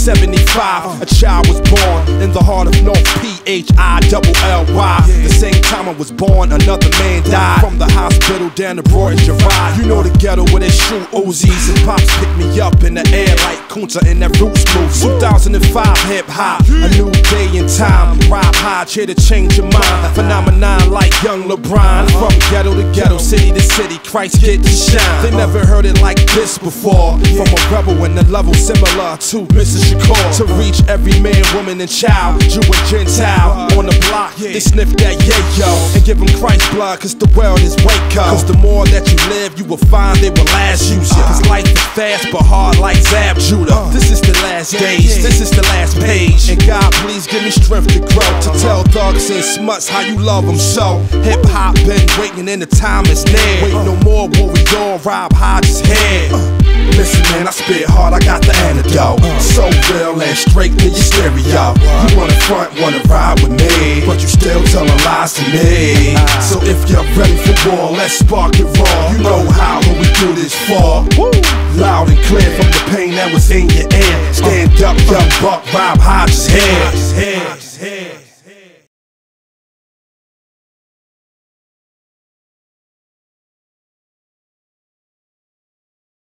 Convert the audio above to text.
1975, a child was born in the heart of North P-H-I-double-L-Y. The same time I was born, another man died from the hospital down the Broad and Girard. You know the ghetto where they shoot Uzis, and pops pick me up in the air like Kunta in that Roots Moves. 2005 hip-hop, a new day and time. Rob Hodge here to change your mind. Phenomenon like young LeBron. From ghetto to ghetto, city to city, Christ get to shine. They never heard it like this before. From a rebel and a level similar to Mrs. Shakur. To reach every man, woman and child, Jew and Gentile. On the block, they sniff that yayo and give them Christ's blood, cause the world is Waco. Cause the more that you live, you will find they will last use you. Cause life is fast but hard like Zab Judah. This is the last days, this is the last page. And God please give me strength to grow, to tell thugs and smuts how you love them so. Hip hop been waiting and the time is near. Wait no more, what we doing, Rob Hodge's head. Listen man, I spit hard, I got the antidote. So real and straight to your stereo. You wanna front, wanna ride with me, but you still telling lies to me. So if you're ready for war, let's spark it raw. You know how when we do this for. Loud and clear from the pain that was in your ear. Stand up, young buck, Rob Hodge's head.